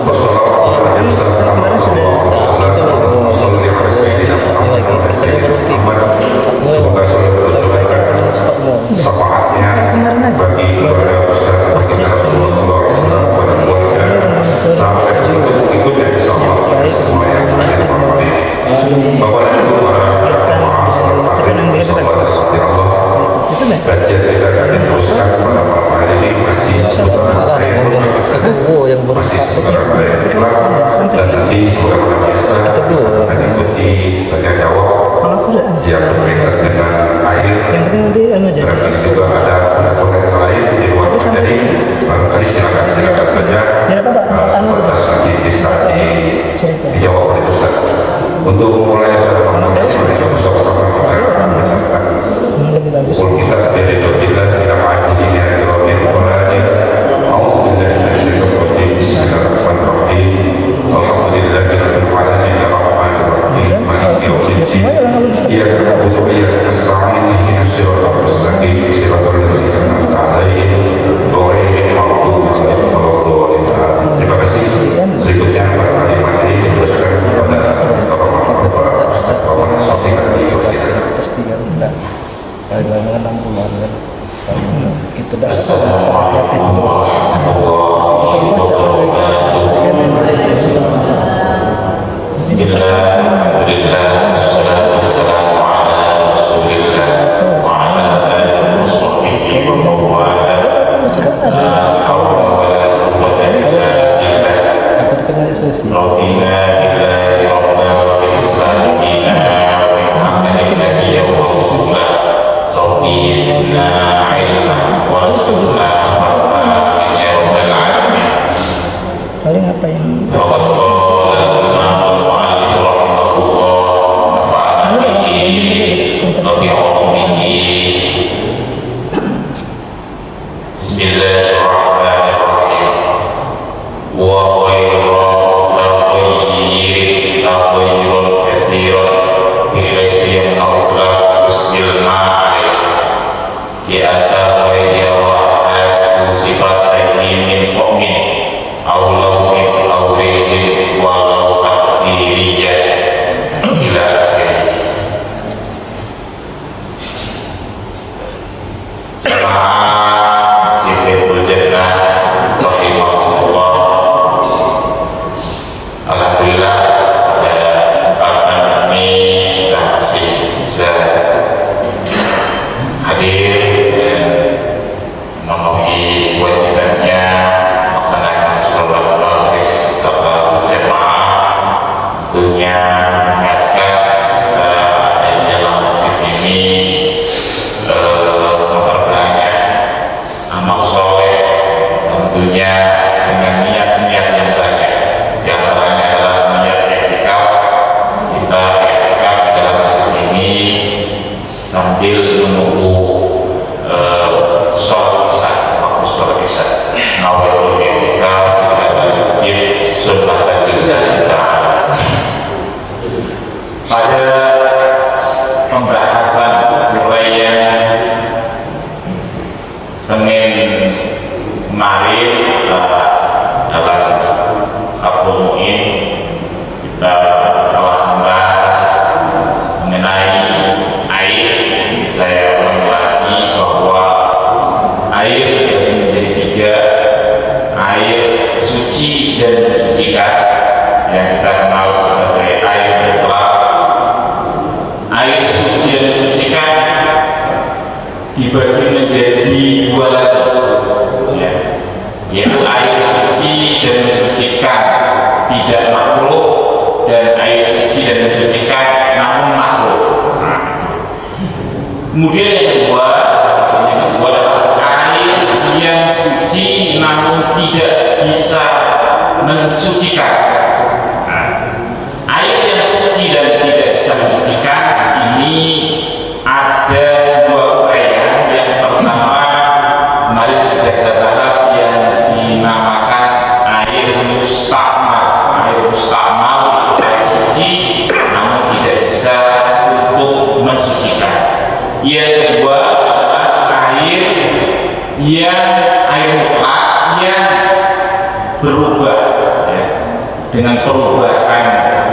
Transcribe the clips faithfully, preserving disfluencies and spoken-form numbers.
yang air mutlak yang berubah, ya. dengan perubahan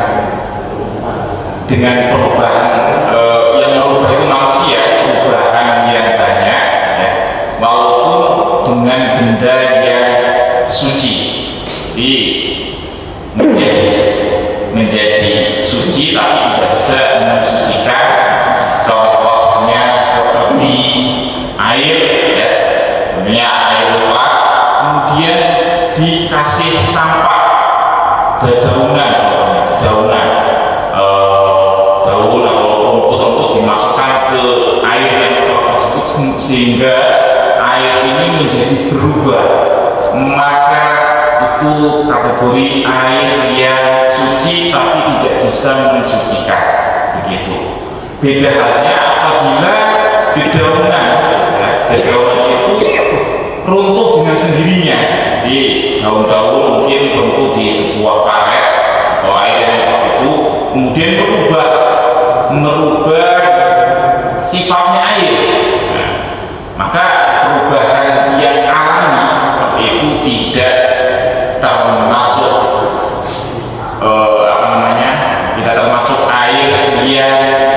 dengan perubahan eh, yang merubah itu manusia, perubahan yang banyak ya, walaupun dengan benda yang suci di menjadi menjadi suci tapi tidak bisa mensucikan. Contohnya seperti air ya, sebenarnya air mutlak kemudian dikasih sampah dedaunan, contohnya dedaunan e, daun atau rumput-rumput dimasukkan ke air yang tersebut sehingga air ini menjadi berubah, maka itu kategori air yang suci tapi tidak bisa mensucikan, begitu. Beda halnya apabila dedaunan ya, dedaunan itu runtuh dengan sendirinya di daun-daun, mungkin runtuh di sebuah karet atau air yang itu kemudian berubah merubah sifatnya air, nah, maka perubahan yang alami seperti itu tidak termasuk eh, apa namanya tidak termasuk air yang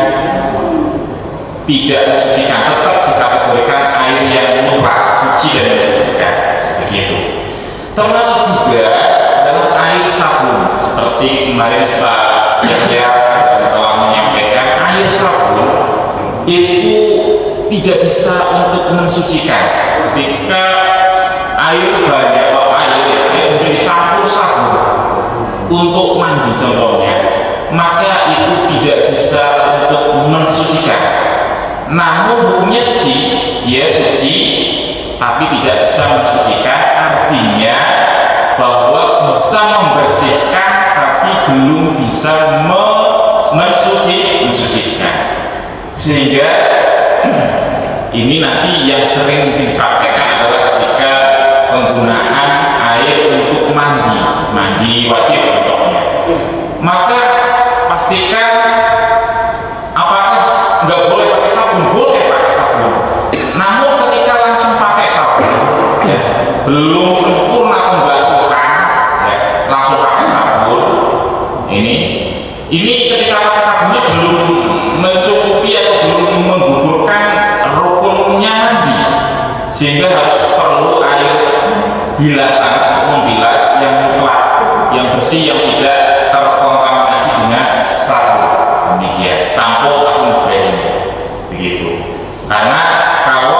tidak mensucikan, tetap dikategorikan air yang mutlak suci dan mensucikan, begitu. Termasuk juga adalah air sabun, seperti kemarin Pak Yahya telah menyampaikan, air sabun itu tidak bisa untuk mensucikan. Ketika air banyak atau air yang dicampur sabun untuk mandi contohnya, maka itu tidak bisa untuk mensucikan. Namun hukumnya suci, dia suci tapi tidak bisa mensucikan, artinya bahwa bisa membersihkan tapi belum bisa mensuci, mensucikan. Sehingga ini nanti yang sering dipraktekkan adalah ketika penggunaan air untuk mandi, mandi wajib contohnya. Maka pastikan apakah nggak boleh pakai sabun, boleh pakai sabun. Namun ketika langsung pakai sabun, ya, belum sempurna pembasuhan, ya, langsung pakai sabun. Ini, ini ketika pakai sabunnya belum mencukupi atau belum menggugurkan rukunnya mandi, sehingga harus perlu air bilasan untuk membilas yang mutlak, yang bersih, yang tidak terkontaminasi dengan sabun. Demikian, sampo, sabun dan sebagainya, begitu. Karena kalau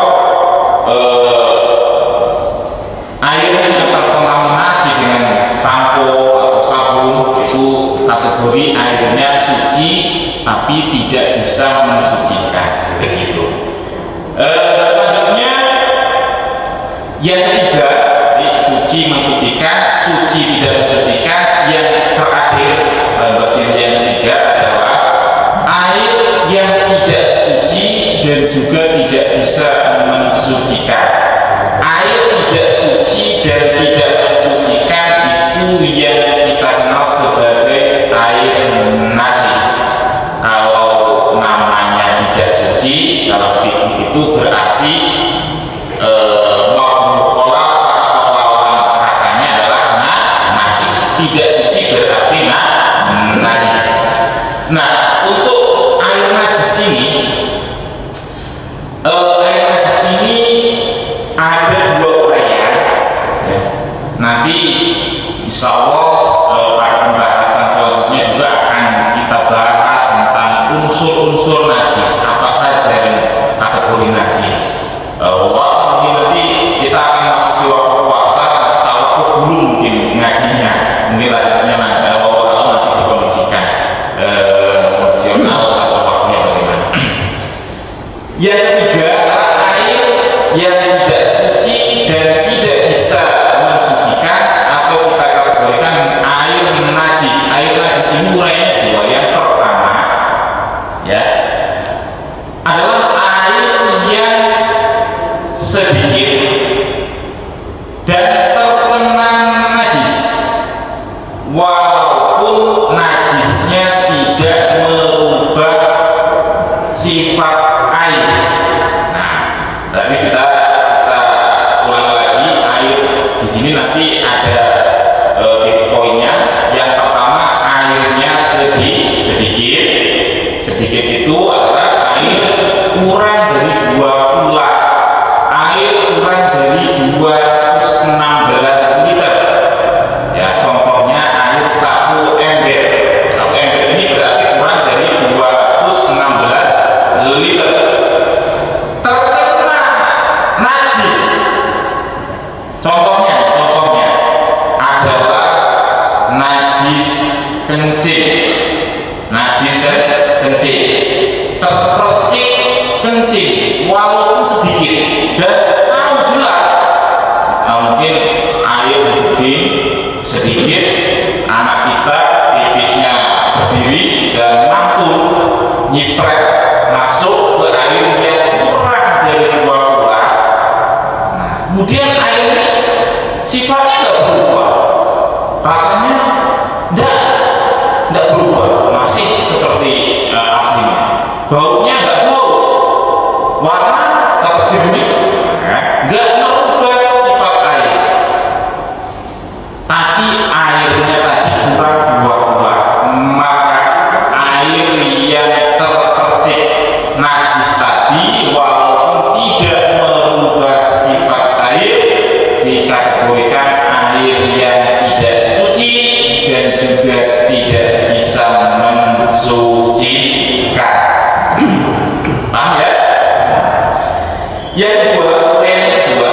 eh, air yang terkontaminasi dengan sampo atau sabun itu kategori airnya suci tapi tidak bisa mensucikan, begitu. Eh, selanjutnya yang ketiga, suci mensucikan, suci tidak mensucikan. Yang terakhir, bagian yang ketiga adalah air yang tidak suci dan juga tidak bisa mensucikan. Air tidak suci dan tidak mensucikan itu yang kita kenal sebagai air najis. Kalau namanya tidak suci dalam fikih itu berarti tidak suci berarti nah, najis. Nah, untuk air najis ini, uh, air najis ini ada dua uraian. Ya. Nanti insya Allah uh, pada pembahasan selanjutnya juga akan kita bahas tentang unsur-unsur najis, apa saja yang kategori najis. Uh, wah, nanti kita akan masuk ke waktu puasa, kita waktu dulu mungkin ngajinya. Mungkin lanjutnya nanti kalau nanti dikondisikan emosional atau waktunya bagaimana. Yang ketiga adalah air yang tidak suci dan tidak bisa mensucikan atau kita kategorikan air najis. Air najis ini uraiannya dua. Yang pertama ya adalah air yang sedikit dan terkena najis, walaupun najisnya tidak merubah sifat air. Nah, tadi kita, kita ulang lagi air di sini nanti ada e, titik poinnya. Yang kencing, najis kan kencing, terpercik kencing walaupun sedikit dan tahu jelas, nah, mungkin air berjebing sedikit, anak kita pipisnya berdiri dan mampu nyipret masuk ke air yang kurang dari dua bulan. Nah, kemudian air ini sifatnya nggak berubah, rasanya enggak enggak berubah, masih seperti uh, aslinya, baunya nggak bau, warna tetap jernih, nggak merubah sifat air, tapi airnya tadi kurang dua bulan, maka air yang terpercik najis tadi walaupun tidak merubah sifat air dikategorikan air yang tidak suci dan juga tidak bisa mensucikan. Paham ya? Yang kedua, yang kedua,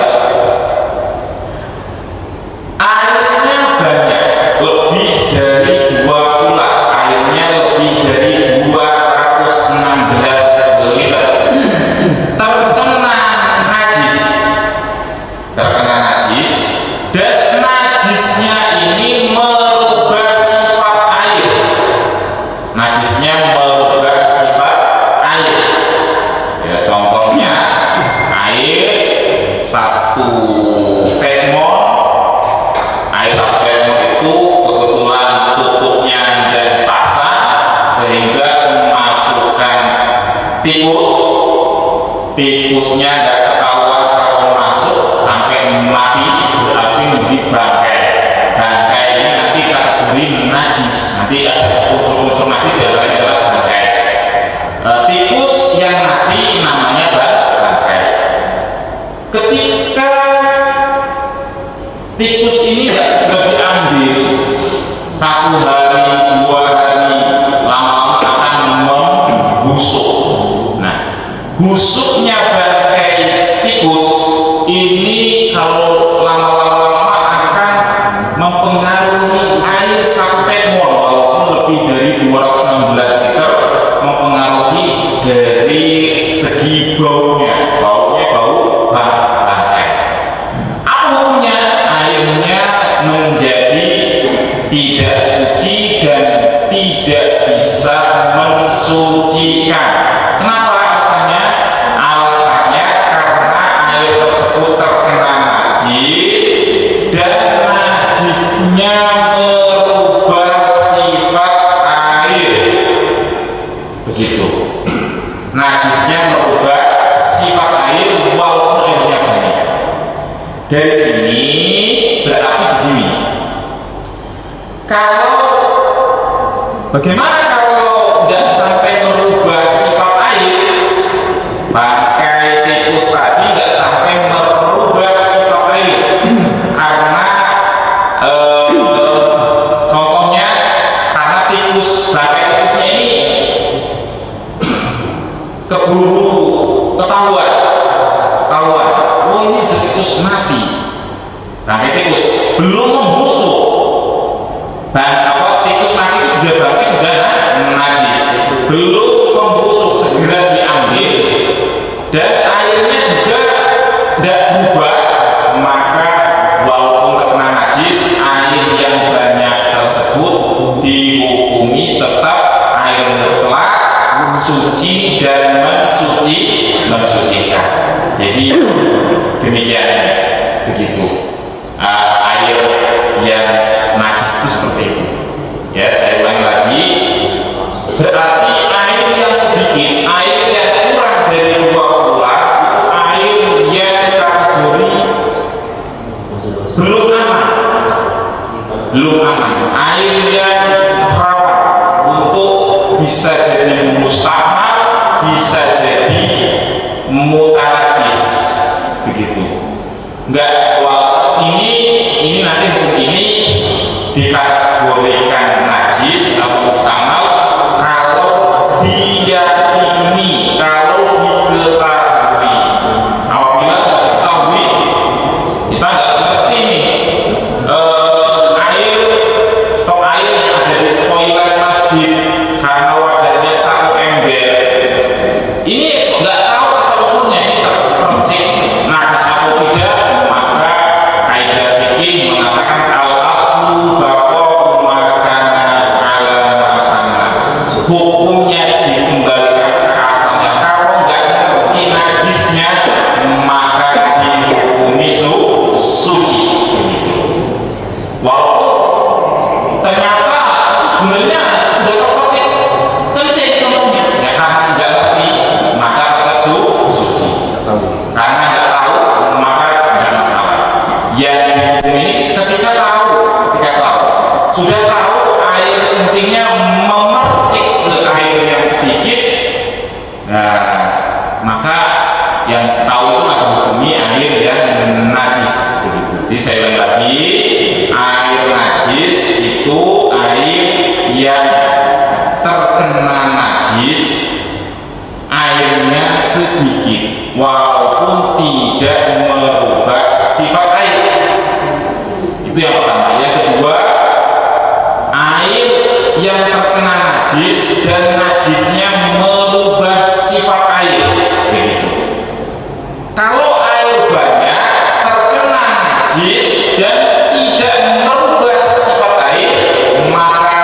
airnya banyak, lebih dari dua bulan, airnya lebih dari dua ratus enam belas liter, terkena najis, terkena najis, dan najisnya ini merubah sifat air, najisnya merubah sifat air. Ya, contohnya air satu termon, air satu termon itu kebetulan tutupnya dan pasang sehingga memasukkan tikus, tikusnya nggak ketahuan kalau masuk sampai mati, berarti menjadi bangkai. Bangkai ini nanti kategori najis, nanti ada unsur-unsur najis dalam adalah bangkai. E, tikus yang mati namanya bangkai. Ketika tikus ini nggak segera diambil, satu hari, dua hari, lama-lama akan membusuk. Nah, busuknya bangkai tikus ini kalau lama-lama akan mempengaruhi air satu termon walaupun lebih dari dua ratus enam belas liter, mempengaruhi dari segi baunya, baunya bau bangkai. Apa hukumnya? Airnya menjadi tidak suci dan tidak bisa mensucikan. Kenapa alasannya? Alasannya karena air tersebut terkena najis dan najisnya merubah sifat air. Begitu. Najisnya merubah sifat air walaupun airnya banyak. Dari sini berarti begini. Kalau bagaimana kalau nggak sampai merubah sifat air, bangkai tikus tadi nggak sampai merubah sifat air karena eh, contohnya karena tikus, bangkai tikusnya ini keburu ketahuan, ketahuan, oh ini ada tikus mati, bangkai tikus belum membusuk, bang apa tikus mati itu sudah bangkai sudah najis, belum membusuk, segera diambil dan airnya juga tidak berubah, maka walaupun terkena najis, air yang banyak tersebut dihukumi tetap air mutlak suci dan mensuci mensucikan. Jadi demikian, begitu. Uh, air yang najis itu seperti itu. Ya, saya ulangi lagi. Berarti air yang sedikit, air yang kurang dari dua bulan, air yang kategori belum aman, belum aman, air yang rawan untuk bisa jadi mustahab, bisa jadi mutanajis, begitu. Enggak, wah, ini ini nanti hukum ini dikategorikan najis atau mustamal kalau diyakini, kalau diketahui. Apabila nggak diketahui, kita nggak ngerti nih, uh, air stok air yang ada di toilet sebenarnya sudah terpocek kencing contohnya, ya karena nggak ngerti maka tetap su suci, karena nggak tahu maka nggak masalah. Yang dihukum ini ketika tahu, ketika tahu sudah tahu air kencingnya memercik ke air yang sedikit, nah maka yang tahu itu akan dihukumi air yang najis begitu. Jadi saya ulang lagi, air najis itu air yang terkena najis, airnya sedikit walaupun tidak merubah sifat air. Itu yang pertama. Yang kedua, air yang terkena najis dan najisnya merubah sifat air begitu. Kalau air banyak terkena najis dan tidak merubah sifat air, maka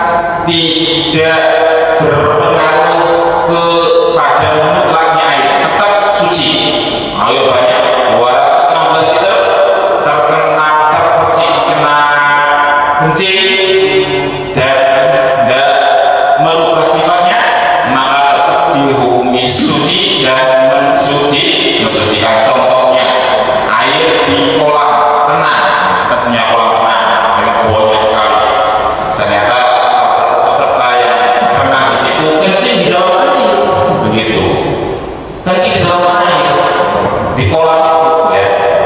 tidak berpengaruh kepada mutlaknya air, tetap suci. Air banyak dua ratus enam belas liter terkena terpercik kena kencing dan tidak merubah sifatnya, maka tetap dihukumi suci dan mensuci mensucikan. Contohnya air di kolam renang, kita punya kolam renang dengan baunya sekali, ternyata salah satu peserta yang renang di situ kencing di dalam air begitu, kencing di dalam air di kolam itu ya.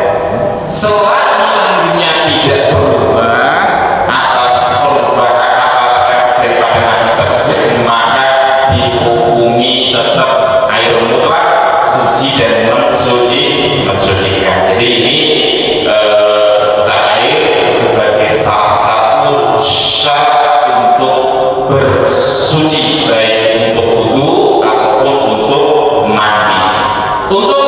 Selagi airnya tidak berubah atas perubahan atas daripada najis tersebut, maka dihukumi tetap air mutlak suci dan mensuci mensucikan. Jadi ini eh, seputar air sebagai salah satu syarat untuk bersuci, baik untuk wudu ataupun untuk mandi. Untuk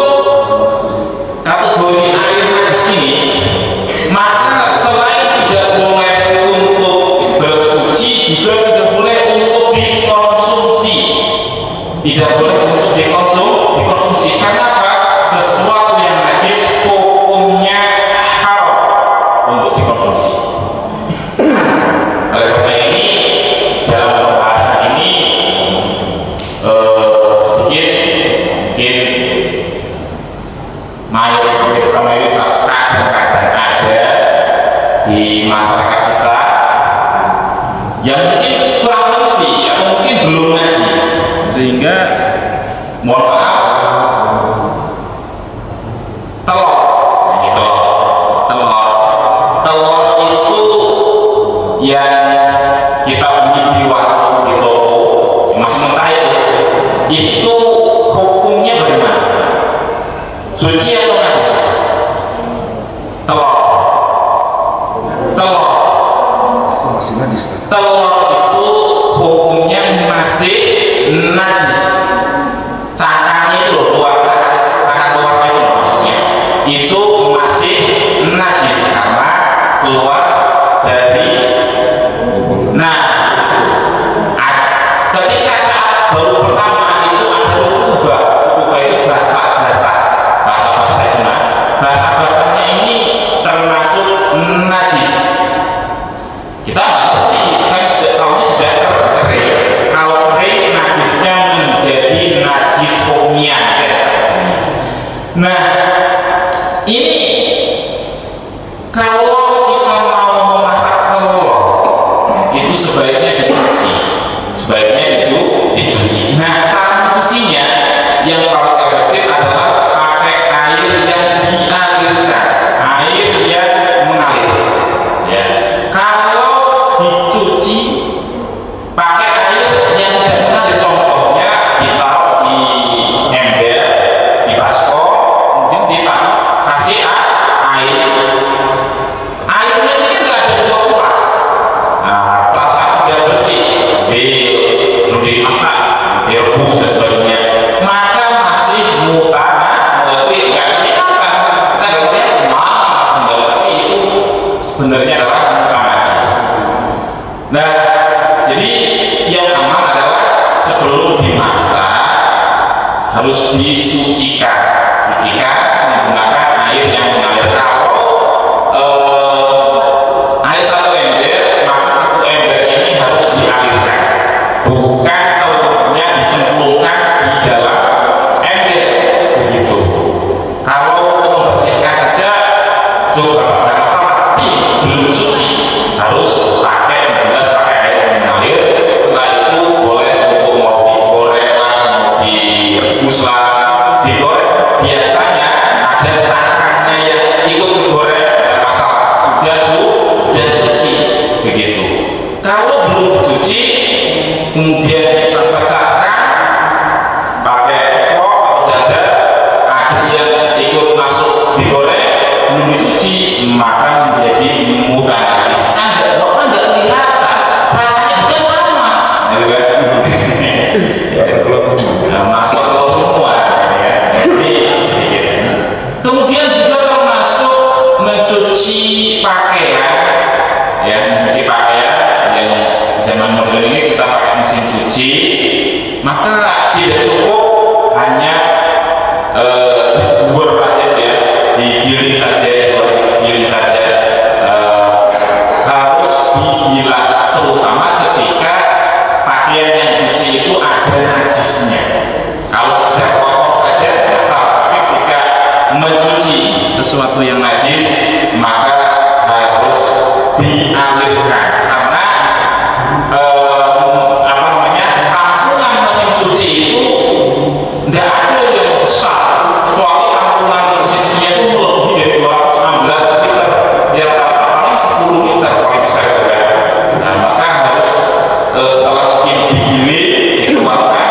kategori air najis ini, maka selain tidak boleh untuk bersuci, juga tidak boleh untuk dikonsumsi. Tidak boleh untuk dikonsum, dikonsumsi. Karena apa? Sesuatu yang najis hukumnya haram untuk dikonsumsi. Oleh karena ini, dalam pembahasan ini eh, sedikit mungkin mayoritas mayoritas kadang-kadang ada di masyarakat kita yang mungkin kurang mengerti atau mungkin belum ngaji, sehingga mohon maaf telur ini telur telur telur itu yang kita beli di warung di toko masih mentah itu, itu hukumnya bagaimana? Suci atau najis? Telur telur itu masih najis. telur itu hukumnya masih najis. Cangkangnya itu luar, cangkang luarnya itu maksudnya itu masih najis karena keluar dari. Nah, ketika saat baru pertama itu ada ubah, ubah itu basah-basah, basah-basah itu nah, basah-basahnya ini termasuk najis. Kita nggak ngerti, kan sudah tahu sudah kering. Kalau kering najisnya menjadi najis hukumnya. Nah, ini kalau kita mau memasak telur itu sebaiknya dicuci, sebaiknya itu dicuci. Nah, cara mencucinya yang paling efektif adalah pakai air yang dialirkan, air yang mengalir. Ya, kalau dicuci pakai air yang tidak mengalir, contohnya ditaruh di ember, di baskom, kemudian ditaruh kasih air. Airnya ini kan nggak ada dua kurang. Nah, plastik sudah bersih, di sudah dimasak, direbus dan sebagainya, maka masih muta, tapi nggak kelihatan. Kita nggak lihat mana sebenarnya, tapi itu sebenarnya adalah muta najis. Nah, jadi yang aman adalah sebelum dimasak harus disucikan, sucikan menggunakan air yang mengalir. Kalau eh, air satu ember, maka satu ember ini harus di zaman modern ini kita pakai mesin cuci, maka tidak cukup hanya eh, dibuat aja ya, digiling saja, digiling saja, eh, harus dibilas, terutama ketika pakaian yang dicuci itu ada najisnya. Kalau sudah kotor saja masalah, tapi ketika mencuci sesuatu yang najis maka harus dialirkan, karena eh, apa namanya, tampungan mesin cuci itu tidak ada yang besar, kecuali tampungan mesin cuci itu melebihi dari dua ratus enam belas liter, ya rata-rata paling sepuluh liter kalau bisa juga. Nah, maka harus eh, setelah digiling dikeluarkan,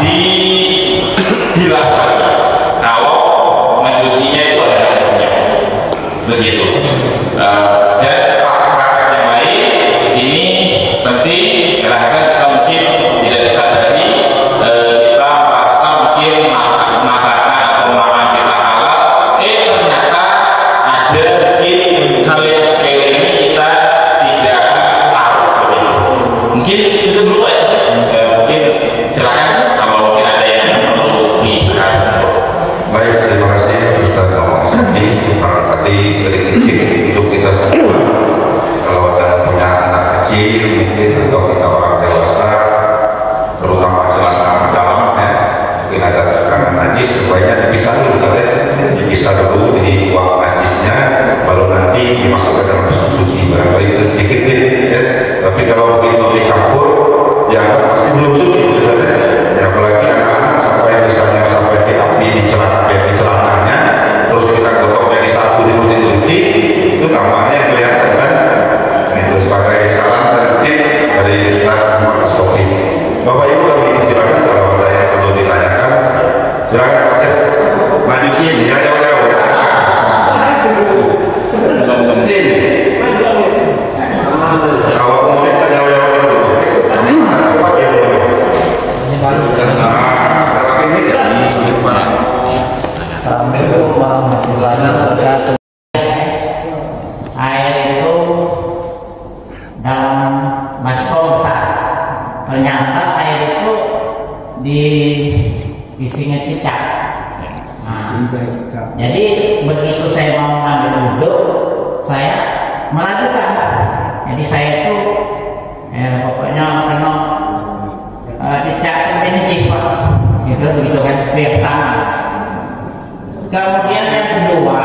dibilas lagi kalau mencucinya itu ada najisnya, begitu. Uh, dan praktek-praktek yang lain ini penting, kadang-kadang kita mungkin tidak disadari, uh, kita merasa mungkin masak, masakan atau makanan kita halal, eh ternyata ada mungkin hal yang sepele ini kita tidak tahu, begitu. Mungkin itu dulu ya, uh, mungkin silakan kalau mungkin ada yang perlu dibahas. Baik, terima kasih Ustaz Muhammad Syafi. Tadi sedikit tip untuk kita semua. Kalau ada punya anak kecil mungkin, atau kita orang dewasa, terutama celana dalam ya, mungkin ada tekanan najis, sebaiknya dipisah dulu, Ustaz ya. Dipisah dulu, dibuang najisnya, baru nanti dimasukkan dalam mesin cuci. Barangkali itu sedikit tip ya. Tapi kalau begitu dicampur, ya pasti belum suci, Ustaz ya. Ya, apalagi anak-anak sampai misalnya sampai di api di celana, di celananya, terus kita gotong jadi satu di mesin cuci, itu tampaknya kelihatan kan. Itu sebagai saran dan tip dari Ustaz Muhammad Syafi. Bapak Ibu kami silakan kalau ada yang perlu ditanyakan, silakan Pak. Maju sini ya, jauh-jauh. Sini. Kalau mau kita jauh-jauh dulu. Apa dia dulu? Nah, ini jadi mana? Assalamualaikum warahmatullahi wabarakatuh. Air itu dalam baskom besar. Ternyata air itu di isinya cicak. Nah, jadi begitu saya mau ngambil wudhu, saya meragukan. Jadi saya itu, ya pokoknya karena uh, cicak ini cispa, gitu begitu kan, yang pertama. Kemudian yang kedua,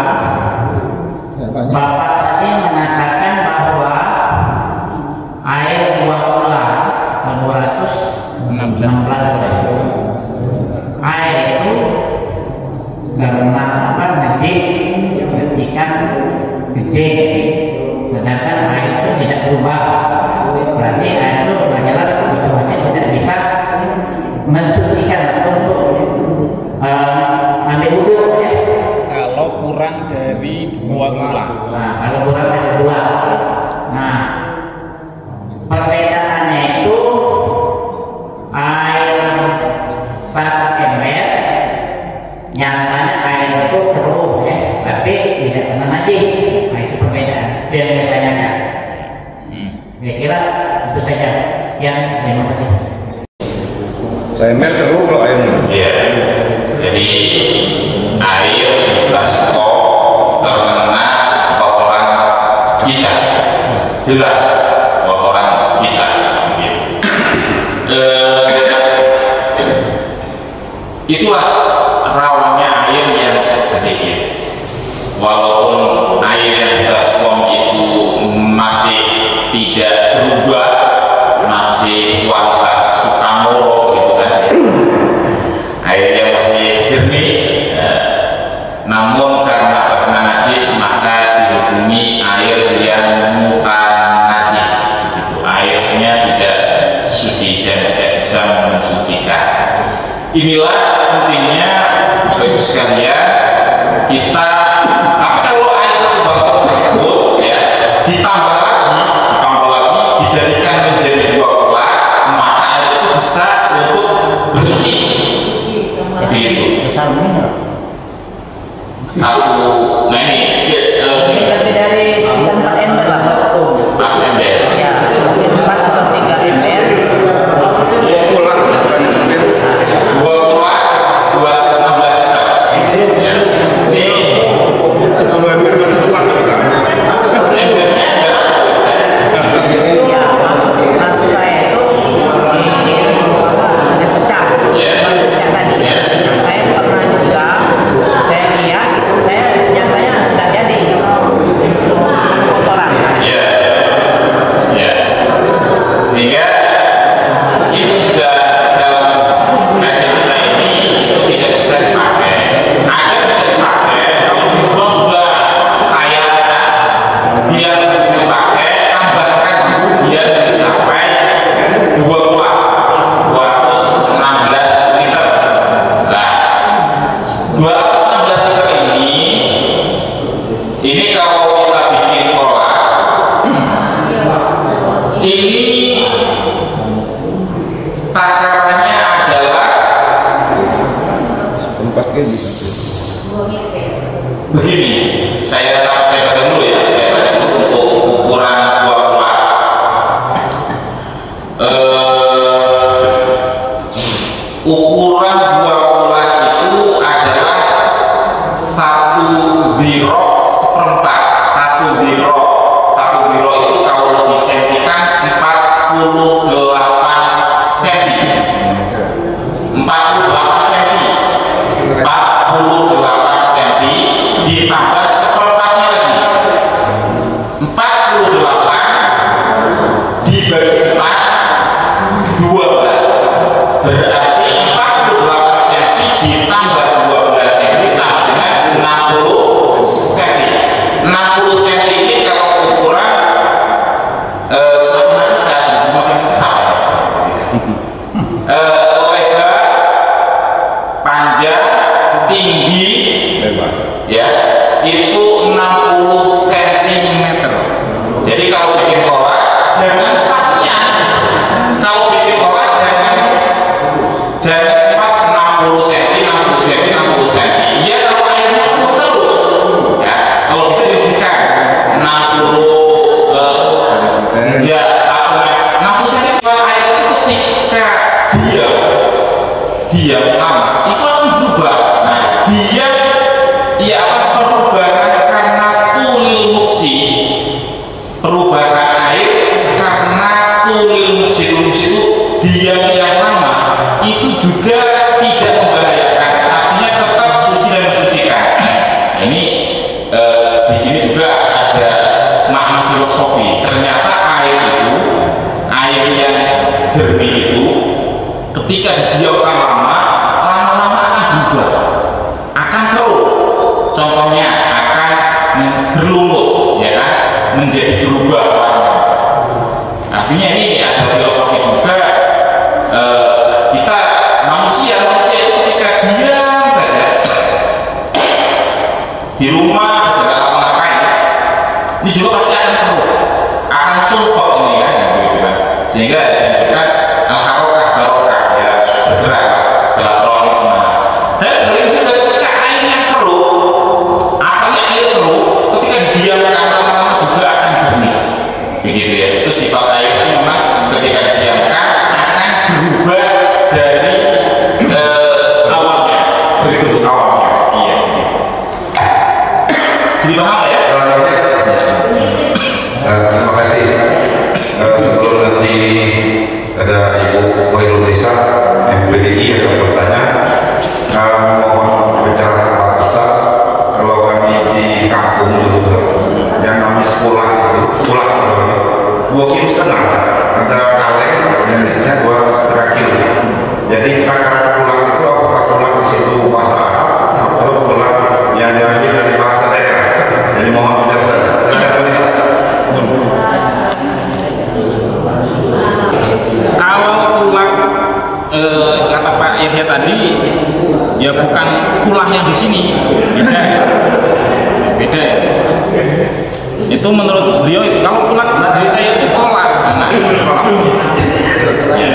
Bapak tadi mengatakan bahwa air dua puluh atau dua ratus enam belas air itu karena apa, najis ketika kencing, sedangkan air itu tidak berubah, berarti air itu nggak jelas, otomatis tidak bisa mensucikan atau untuk uh, ambil wudhu ya. Kalau kurang dari dua tulang. Nah, kalau kurang dari dua. Nah, perbedaannya itu air satu ember, nyatanya air itu keruh ya, tapi tidak kena najis. Nah, itu perbedaan. Itu yang saya tanyakan. Hmm. Saya kira itu saja. Sekian, terima kasih. Saya ember keruh kalau air minum. Iya. Jadi air di baskom terkena kotoran cicak, jelas kotoran cicak. Gitu. Eh, itulah rawannya air yang sedikit. Walaupun air yang di baskom itu masih tidak berubah, masih kualitas Sukamoro gitu kan. Airnya masih jernih, ya. Namun karena terkena najis maka dihukumi air yang mutan najis, begitu. Airnya tidak suci dan tidak bisa mensucikan. Inilah pentingnya Bapak Ibu sekalian, kita, tapi kalau air satu baskom tersebut ya ditambah lagi, ditambah lagi, dijadikan menjadi dua pula, maka air itu bisa untuk bersuci. Begitu. Besar ini Satu, nah ini, ya, uh, ini lebih dari empat ember lah baskom. empat ember. Ya, empat atau tiga ember sehingga itu sudah dalam kajian kita ini itu tidak bisa dipakai. Agar bisa dipakai, kalau dibuang juga saya biar bisa dipakai, tambahkan biar mencapai dua ratus enam belas liter. Nah, dua ratus enam belas liter ini ini kalau kita bikin pola ini takarannya adalah begini. Saya saya baca dulu ya, saya baca dulu untuk ukuran dua pola. Uh, ukuran dua pola itu adalah satu biro seperempat. Satu biro, satu biro itu kalau disentikan empat puluh delapan senti, empat puluh delapan senti, empat puluh delapan senti ditambah seperempatnya lagi, empat puluh delapan dibagi empat, dua belas, berarti empat puluh delapan senti ditambah dua belas senti sama dengan enam puluh senti. enam puluh senti ini kalau ukuran eh, matematika makin sama. Eh, lebar, panjang, tinggi, ya itu enam puluh sentimeter. Jadi kalau bikin pola jangan pasnya, kalau bikin pola jangan jangan pas enam puluh senti, enam puluh senti, enam puluh senti. Ya kalau airnya penuh terus, ya kalau bisa diberikan enam puluh eh, ya satu meter, enam puluh senti. Kalau air itu ketika diam diam lama itu akan berubah. Nah, diam ya apa perubahan karena kulil muksi, perubahan air karena kulil muksi. Muksi itu diam yang lama itu juga tidak membahayakan, artinya tetap suci dan mensucikan. Nah, ini eh, di sini juga ada makna filosofi. Ternyata air itu, air yang jernih itu ketika didiamkan lama, lama-lama akan berubah, akan keruh. Contohnya akan berlumut, ya kan, menjadi berubah warna. Artinya ini ada filosofi juga. E, kita manusia, manusia itu ketika diam saja di rumah saja nggak ngapa-ngapain, ini juga pasti akan keruh, akan sulfur ini kan, gitu kan. Sehingga dianjurkan al-harokah barokah, ya bergerak silaturahmi kemana. Dan sebaliknya juga ketika airnya keruh, asalnya air keruh, ketika didiamkan lama-lama juga akan jernih, begitu ya. Itu sifat air itu memang ketika didiamkan akan berubah dari eh, awalnya, dari bentuk awalnya. Iya. Jadi paham ya? Uh, terima kasih. Uh, sebelum nanti ada Ibu Khairul Nisa M P D I yang bertanya, uh, mohon bicara Pak Ustaz. Kalau kami di kampung dulu yang namanya sekolah itu, sekolah dua kilo setengah, ada kaleng yang isinya dua setengah kilo. Jadi takaran pulang itu apakah pulang di situ bahasa Arab atau pulang yang diambil dari bahasa daerah? Jadi mohon penjelasan. Silakan Nisa. Kalau tulang eh, kata Pak Yahya tadi, ya bukan tulang yang di sini, beda, beda. Itu menurut beliau itu. Kalau tulang dari saya itu tolak, nah, tolak. Ya.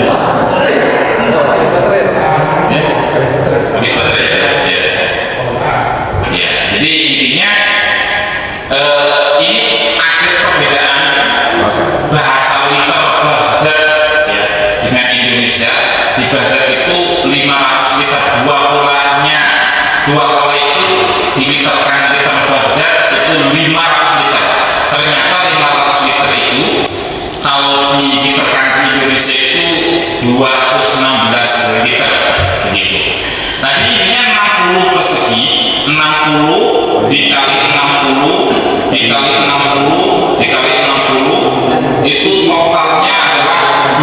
Ya. Habis baterai. Ya. Ya. Jadi intinya eh, ini ada perbedaan bahasa liter Baghdad ya dengan Indonesia. Di Baghdad itu lima ratus liter, dua polanya, dua pola itu diliterkan liter Baghdad itu lima ratus liter. Ternyata lima ratus liter itu kalau diliterkan di Indonesia itu dua ratus enam belas liter begitu. Tadi ini enam puluh persegi, enam puluh dikali enam puluh dikali enam puluh dikali enam puluh itu totalnya adalah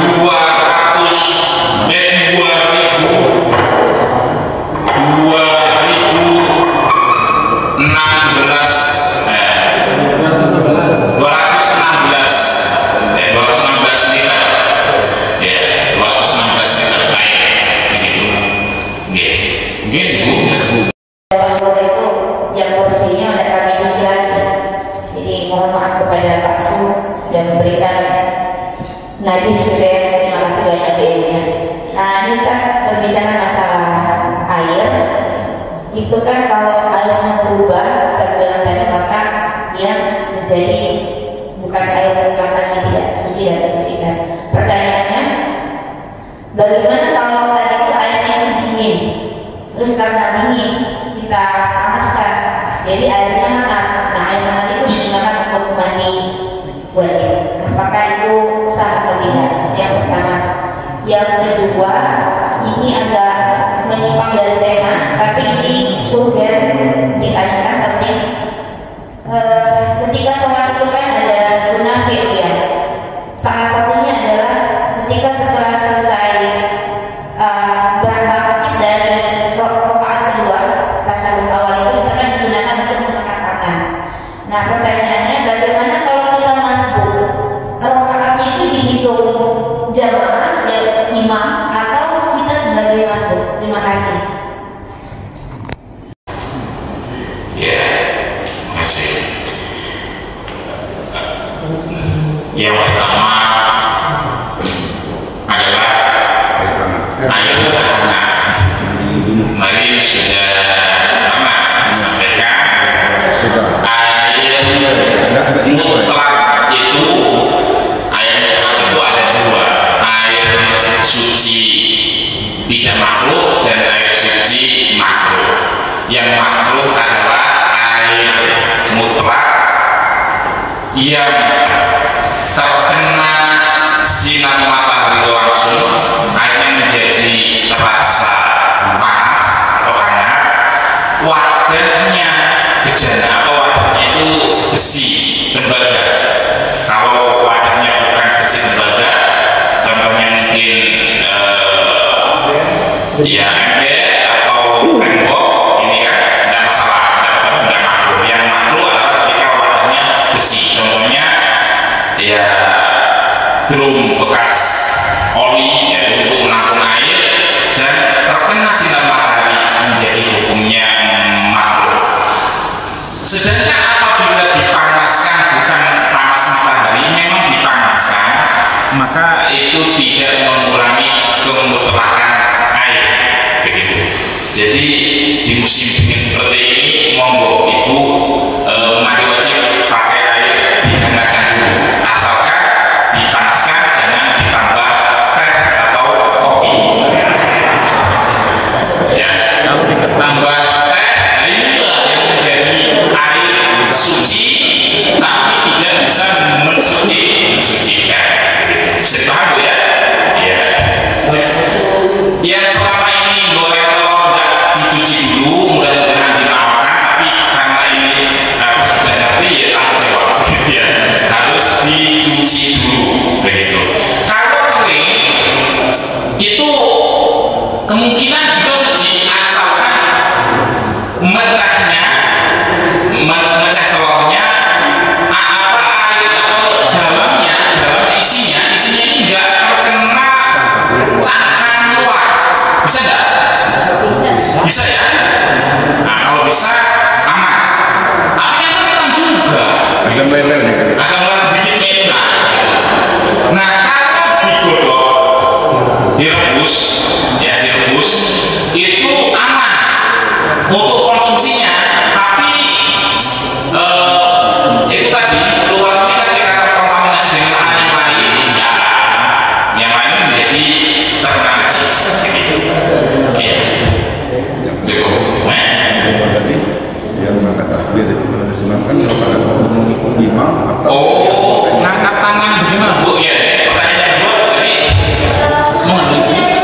hadis gitu ya. Terima kasih banyak ilmunya. Nah ini Ustaz berbicara masalah air, itu kan kalau airnya berubah Ustaz bilang tadi maka dia menjadi bukan air maka dia tidak suci dan disucikan. Pertanyaannya, bagaimana kalau tadi itu airnya dingin, terus karena dingin kita panaskan, jadi airnya hangat. Nah air hangat itu digunakan untuk mandi wajib. Apakah itu sah atau tidak? Yang pertama. Yang kedua, ini agak menyimpang dari tema, tapi ini urgen ditanyakan penting. E, ketika sholat itu kan ada sunnah fi'liyah. Salah satunya adalah ketika setelah selesai uh, berangkat dari rakaat kedua, tasyahud awal itu kita kan disunahkan untuk mengangkat tangan. Nah pertanyaannya, bagaimana kalau kita masbuk? Rakaatnya itu dihitung jamaah ya imam atau kita sebagai masbuk? Terima kasih. Ya, terima kasih. Yang pertama adalah air hangat. Mari sudah lama disampaikan air mutlak itu air mutlak itu ada dua, air suci tidak makruh dan air suci makruh. Yang makruh adalah air mutlak yang terkena sinar matahari langsung, airnya menjadi terasa panas atau hangat, wadahnya bejana atau wadahnya itu besi tembaga. Kalau wadahnya bukan besi tembaga, contohnya mungkin uh, ya ember atau tembok, ini kan tidak masalah, tidak tidak makruh. Yang makruh adalah ketika wadahnya besi, contohnya ya drum bekas oli ya, untuk menampung air dan terkena sinar matahari, menjadi hukumnya makruh. Sedangkan apabila dipanaskan, bukan panas matahari, memang dipanaskan, maka itu tidak mengurangi kemutlakan air, begitu. Jadi di musim dingin seperti ini, monggo itu eh, mandi wajib pakai air dihangatkan dulu, asalkan dipanaskan, jangan ditambah teh atau kopi. Ya, kalau ditambah teh, inilah yang menjadi air suci, tapi tidak bisa mensuci, mensucikan. Bisa dipahami ya? Ya. Yang selama ini goreng telur nggak dicuci dulu, mudah-mudahan dimaafkan. Tapi karena ini aku sudah ngerti ya, tanggung jawab gitu ya, harus dicuci dulu, begitu. Kalau kering itu kemungkinan juga suci, asalkan mecahnya, memecah telurnya, apa air atau dalamnya, dalam isinya, isinya ini enggak terkena cangkang luar. Bisa enggak? Bisa. Bisa ya? Nah kalau bisa aman. Tapi kan rentan juga. Agak meleleh ya kan? Agak meleleh dikit enak. Nah kalau digodok, direbus, ya direbus, itu aman untuk konsumsinya. Tapi eh, itu tadi luarnya kan jika terkontaminasi dengan yang lain, ya yang lain menjadi terkena najis, begitu. Oke, cukup. Nah. Tadi yang mengangkat takbir itu mana disunahkan kalau pada mengikut imam atau Oh, ngangkat tangan bagaimana Bu? Ya, pertanyaan kedua tadi mohon Bu.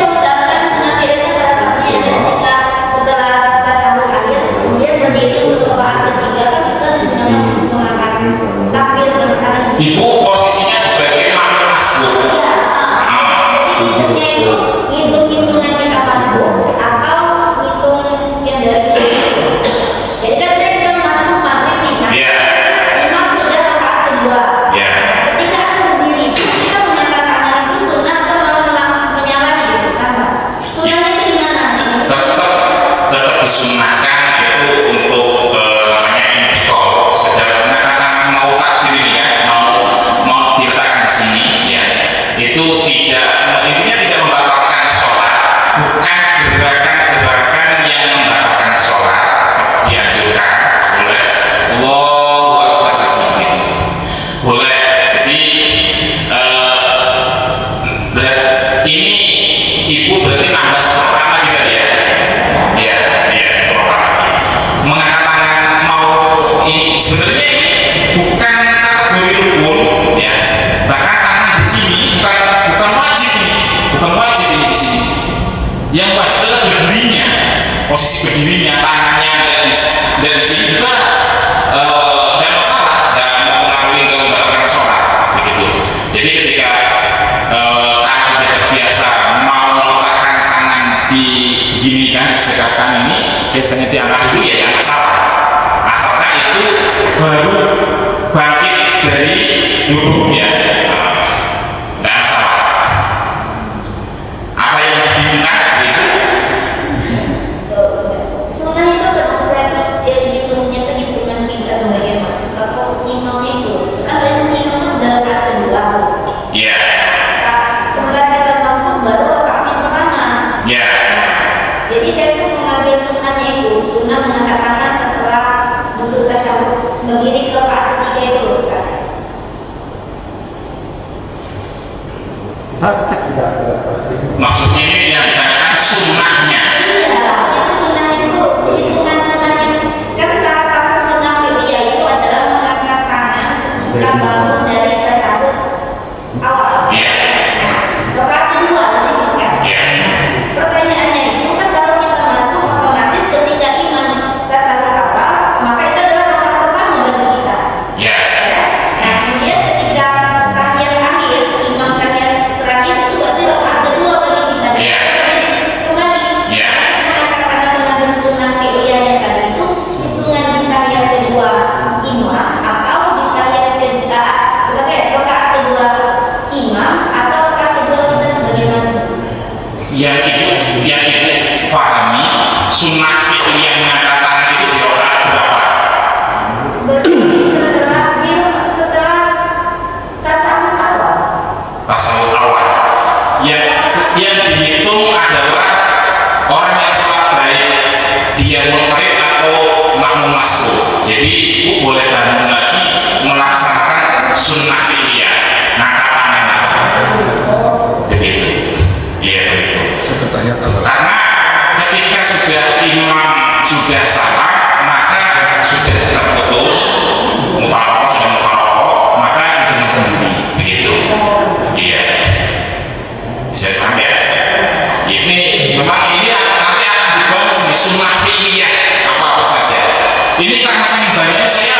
Ibu posisinya sebagai makmum masbuk. Iya. Ya. Ketika aku berdiri, kita menyatakan itu sunnah atau malah menyalahi gitu, apa? Sunnahnya itu gimana? Tetap tetap disunahkan itu untuk eh, namanya intikal, sekedar karena mau takdir ini ya, mau mau diletakkan di sini ya, itu tidak, intinya tidak membatalkan sholat, bukan gerakan-gerakan yang membatalkan sholat, dianjurkan boleh. Allahu Akbar lagi gitu, boleh. Jadi uh, ini ibu berarti nambah satu lagi tadi ya, ya, ya, lagi. Mengangkat tangan mau ini sebenarnya ini bukan kategori rukun ya, bahkan tangan di sini bukan bukan wajib nih, bukan wajib ini di sini. Yang wajib adalah berdirinya, posisi berdirinya, tangannya dari dari sini juga uh, tidak masalah, tidak mengaruhi ke membatalkan sholat begitu. Jadi ketika uh, kan sudah terbiasa mau meletakkan tangan diginikan, disedekatkan ini biasanya diangkat dulu ya, yang masalah. Asalkan itu baru bangkit dari duduk ya, tidak masalah. Apa yang dibingungkan itu? Sunnah itu termasuk saya tuh hitungnya tuh hitungan kita sebagai mas atau imamnya itu kan banyak imam itu sudah rakaat kedua. Ya. Sementara kita masuk baru rakaat yang pertama. Ya. Jadi saya tuh mengambil sunnahnya itu, sunnah mengangkat tangan setelah duduk tasyahud, berdiri ke rakaat ketiga itu Ustaz. Maksudnya ini yang ditanyakan sunnahnya. Iya, maksudnya itu sunnah itu hitungan sunnahnya kan salah satu sunnah fi'liyah itu adalah mengangkat tangan ketika bangun dari tasyahud awal. Iya. Nah, rakaat kedua nanti gitu kan. Iya. Pertanyaannya itu kan kalau kita masuk otomatis ketika imam tasyahud awal, maka itu adalah rakaat pertama bagi kita. Ya. Nah, kemudian ketika tahiyat akhir, imam tahiyat terakhir itu berarti rakaat kedua bagi kita. Iya. Jadi kembali. Iya. Mengangkat tangan mengambil sunnah fi'liyah yang tadi itu hitungan di tahiyat kedua imam atau di tahiyat kedua, oke, rakaat kedua imam atau rakaat kedua kita sebagai masmum. Yang ibu, yang ibu pahami sunnah fi'liyah mengangkat tangan itu di rakaat berapa? Berarti setelah di setelah tasawuf awal. Tasawuf awal. Yang yang dihitung adalah orang yang sholat baik dia munfarid atau makmum masbuk. Jadi ibu boleh bangun lagi melaksanakan sunnah fi'liyah ngangkat tangan lagi. Begitu. Iya begitu. Karena ketika sudah imam sudah salah, maka sudah terputus mufaroqah, sudah mufaroqah, maka itu sendiri begitu. Iya. Bisa paham ya? Ini memang ini nanti akan dibahas di sunnah fi'liyah apa-apa saja. Ini karena saya banyak saya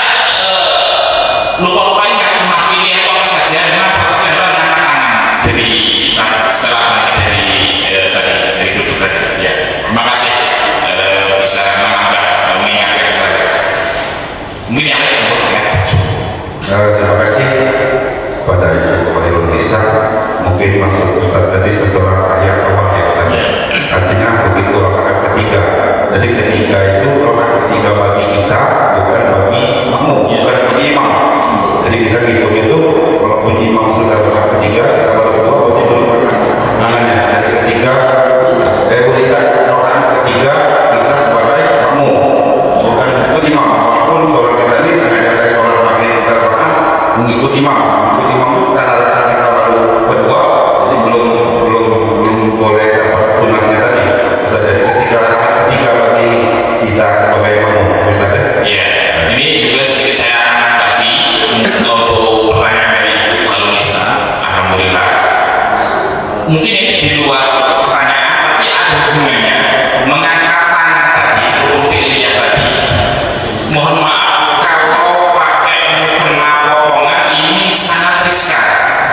uh, lupa-lupa ingat sunnah fi'liyah apa saja. Memang salah satu adalah angkat tangan dari setelah balik dari uh, tadi dari duduk tadi. Ya, terima kasih uh, bisa menambah uh, mengingatkan saya. Mungkin yang lain ya. Eh, terima kasih pada Ibu Khairul Nisa. Mungkin maksud Ustaz tadi setelah ayat awal ya Ustaz. Artinya begitu rakaat ketiga. Jadi ketiga itu rakaat ketiga bagi kita, bukan bagi makmum, bukan bagi imam. Jadi kita hitung itu walaupun imam sudah rakaat ketiga, kita baru dua berarti belum rakaat tangannya. Jadi ketiga, eh bisa rakaat ketiga kita sebagai makmum, bukan ikut imam. Walaupun sholat kita ini sengaja saya sholat maghrib kita rakaat mengikut imam. Mengikut imam itu karena rakaat kita baru kedua, jadi belum belum belum boleh dapat sunatnya tadi. Sudah jadi ketiga rakaat ketiga bagi kita sebagai makmum. Bisa ya? Iya, ini juga sedikit saya akan anggapi untuk pertanyaan dari Ibu Salonista. Alhamdulillah. Mungkin ini di luar pertanyaan, tapi ada hubungannya. Mengangkat tangan tadi, rukun fi'liyah tadi. Mohon maaf kalau pakai mukena potongan ini sangat riskan.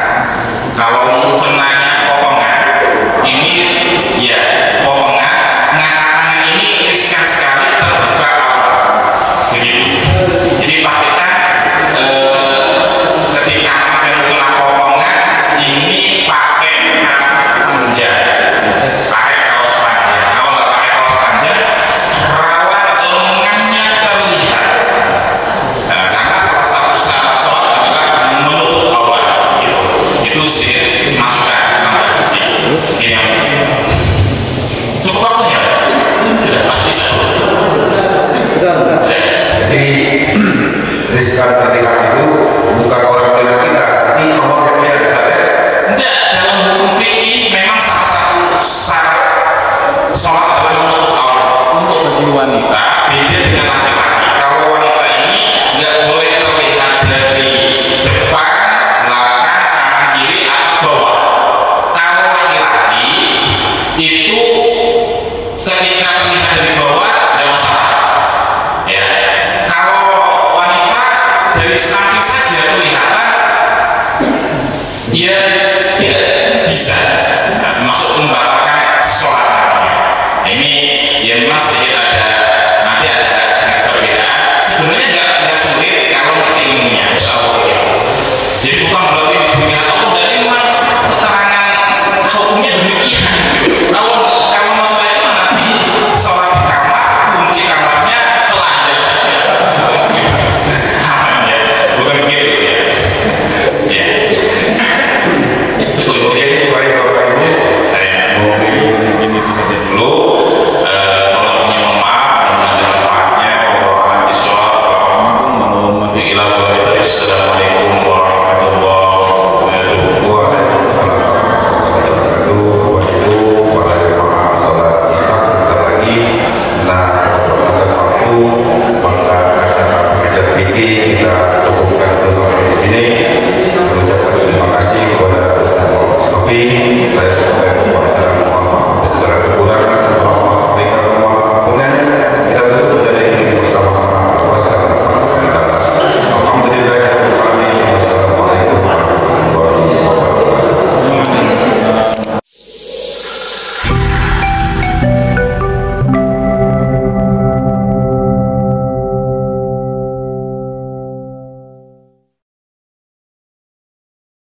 Kalau mukenanya potongan, ini ya potongan, ngangkat tangan ini riskan sekali terbuka aurat. Begitu. Jadi pastikan eh, ketika pakai mukena potongan ini pakai penunjang. wanita beda dengan